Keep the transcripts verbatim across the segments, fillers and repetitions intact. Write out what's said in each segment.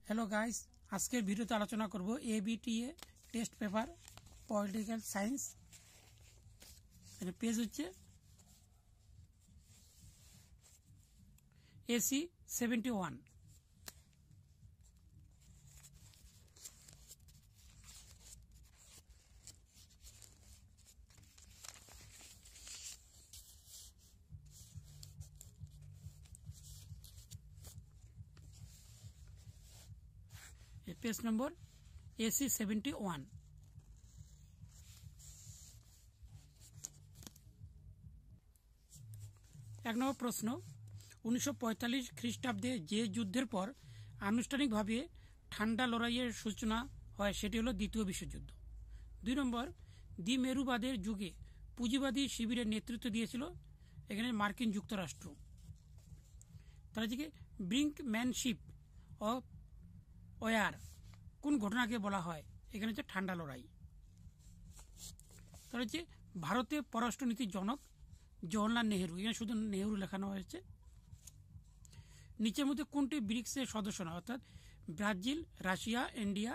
Hello guys, आज के भिडियोते आलोचना करब ABTA test paper political science page होच्छे एसी सेवेंटी वन। पेज नंबर एसी सेवेंटी वन। एक नम्बर प्रश्न, उन्नीसशो पैंतालीस ख्रीष्टाब्दे जे युद्धेर पर आनुष्ठानिक भावे ठांडा लड़ाइয়ের सूचना হয় সেটি হলো দ্বিতীয় বিশ্বযুদ্ধ। দুই নম্বর, দ্বিমেরুবাদের যুগে পুঁজিবাদী শিবিরের নেতৃত্ব দিয়েছিল এখানে মার্কিন যুক্তরাষ্ট্র। তার থেকে ব্রিঙ্কম্যানশিপ অফ ওয়ার কোন ঘটনাকে বলা হয় এখানে হচ্ছে ঠান্ডা লড়াই। তার হচ্ছে ভারতের পররাষ্ট্রনীতির জনক জওহরলাল নেহেরু, এখানে শুধু নেহেরু লেখানো হয়েছে। নিচের মধ্যে কোনটি ব্রিক্সের সদস্য নয়, অর্থাৎ ব্রাজিল, রাশিয়া, ইন্ডিয়া,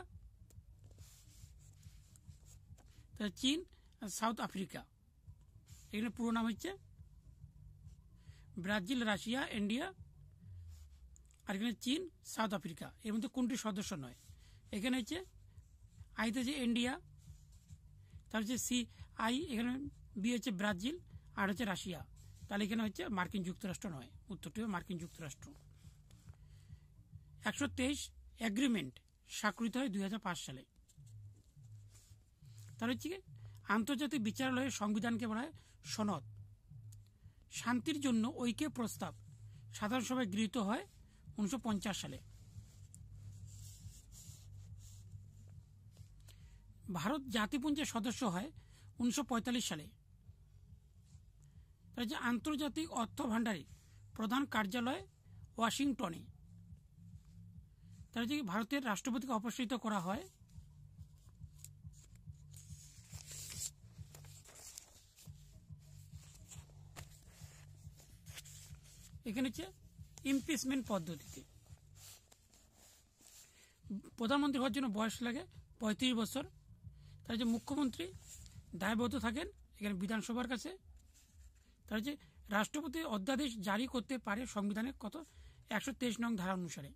চীন, সাউথ আফ্রিকা। এখানে পুরো নাম হচ্ছে ব্রাজিল, রাশিয়া, ইন্ডিয়া আর এখানে চীন, সাউথ আফ্রিকা। এর মধ্যে কোনটি সদস্য নয়? এখানে হচ্ছে আইতে হচ্ছে ইন্ডিয়া, তার হচ্ছে সি আই, এখানে বি হচ্ছে ব্রাজিল আর হচ্ছে রাশিয়া। তাহলে এখানে হচ্ছে মার্কিন যুক্তরাষ্ট্র নয়, উত্তরটি হবে মার্কিন যুক্তরাষ্ট্র। একশো তেইশ এগ্রিমেন্ট স্বাক্ষরিত হয় দুই হাজার পাঁচ সালে। তার হচ্ছে আন্তর্জাতিক বিচারালয়ের সংবিধানকে বলা হয় সনদ। শান্তির জন্য ঐক্যের প্রস্তাব সাধারণ সভায় গৃহীত হয় উনিশশো পঞ্চাশ সালে। ভারত জাতিপুঞ্জের সদস্য হয় উনিশশো পঁয়তাল্লিশ সালে। তার যে আন্তর্জাতিক অর্থ ভান্ডারের প্রধান কার্যালয় ওয়াশিংটনে। তার যে ভারতের রাষ্ট্রপতিকে অপসারিত করা হয় এখানে হচ্ছে ইমপিচমেন্ট পদ্ধতিতে। প্রধানমন্ত্রী হওয়ার জন্য বয়স লাগে পঁয়ত্রিশ বছর। তার যে মুখ্যমন্ত্রী দায়বদ্ধ থাকেন এখানে বিধানসভার কাছে। তার যে রাষ্ট্রপতি অধ্যাদেশ জারি করতে পারে সংবিধানের কত একশো তেইশ নং ধারা অনুসারে।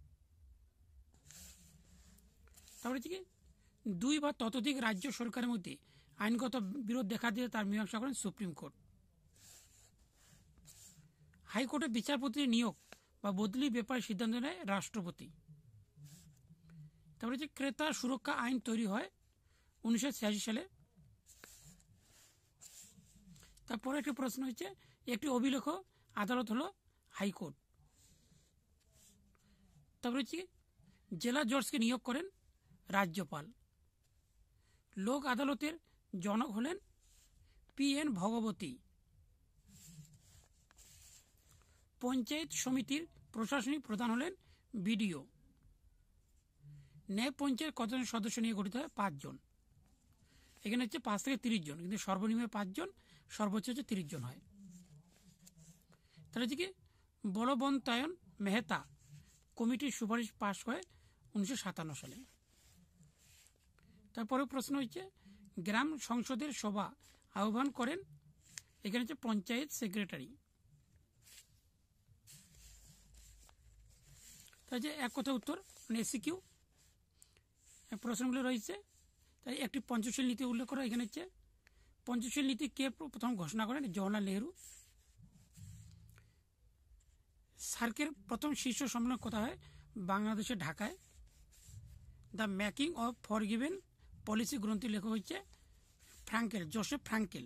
তারপরে কি দুই বা ততোধিক রাজ্য সরকারের মধ্যে আইনগত বিরোধ দেখা দিলে তার মীমাংসা করেন সুপ্রিম কোর্ট। হাইকোর্টের বিচারপতির নিয়োগ বা বদলি ব্যাপারে সিদ্ধান্ত নেয় রাষ্ট্রপতি। তারপরে যে ক্রেতা সুরক্ষা আইন তৈরি হয় উনিশশো ছিয়াশি সালে। তারপরে একটি প্রশ্ন হচ্ছে, একটি অভিলেখ আদালত হলো হাইকোর্ট। তারপরে হচ্ছে জেলা জজকে নিয়োগ করেন রাজ্যপাল। লোক আদালতের জনক হলেন পি এন ভগবতী। পঞ্চায়েত সমিতির প্রশাসনিক প্রধান হলেন বিডিও। ন্যায় পঞ্চায়েত কতজন সদস্য নিয়ে গঠিত হয়? পাঁচজন। এখানে হচ্ছে পাঁচ থেকে তিরিশ জন, কিন্তু সর্বনিম্ন পাঁচজন, সর্বোচ্চ হচ্ছে তিরিশ জন হয়। তাহলে হচ্ছে কি বলবন্তায়ন মেহতা কমিটির সুপারিশ পাশ হয় উনিশশো সাতান্ন সালে। তারপরে প্রশ্ন হচ্ছে, গ্রাম সংসদের সভা আহ্বান করেন এখানে হচ্ছে পঞ্চায়েত সেক্রেটারি। তাই যে এক কথা উত্তর মানে এসিকিউ প্রশ্নগুলো রয়েছে। তাই একটি পঞ্চশীল নীতি উল্লেখ করা। এখানে হচ্ছে পঞ্চশীল নীতি কে প্রথম ঘোষণা করেন? জওহরলাল নেহেরু। সার্কের প্রথম শীর্ষ সম্মেলন কোথায় হয়? বাংলাদেশের ঢাকায়। The making of forgiven policy গ্রন্থের লেখক হচ্ছে ফ্রাঙ্কেল, জোসেফ ফ্রাঙ্কেল।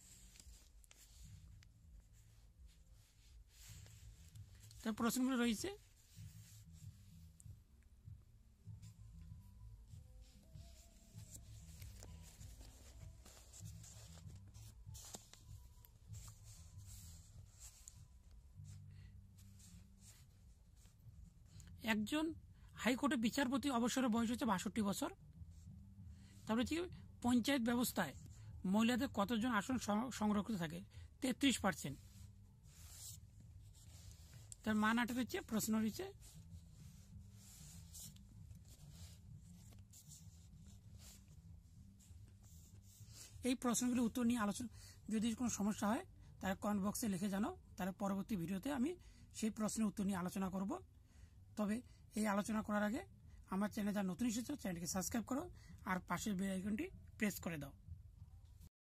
তার প্রশ্নগুলো রয়েছে। একজন হাইকোর্টের বিচারপতি অবসরের বয়স হচ্ছে বাষট্টি বছর। তারপরে হচ্ছে পঞ্চায়েত ব্যবস্থায় মহিলাদের কতজন আসন সংরক্ষিত থাকে? তেত্রিশ পার্সেন্ট। তার মান আটের হচ্ছে প্রশ্ন রয়েছে। এই প্রশ্নগুলির উত্তর নিয়ে আলোচনা, যদি কোনো সমস্যা হয় তাহলে কমেন্ট বক্সে লিখে জানাও, তাহলে পরবর্তী ভিডিওতে আমি সেই প্রশ্নের উত্তর নিয়ে আলোচনা করব। তবে এই আলোচনা করার আগে আমার চ্যানেল যারা নতুন এসেছো চ্যানেলটিকে সাবস্ক্রাইব করো আর পাশের বেল আইকনটি প্রেস করে দাও।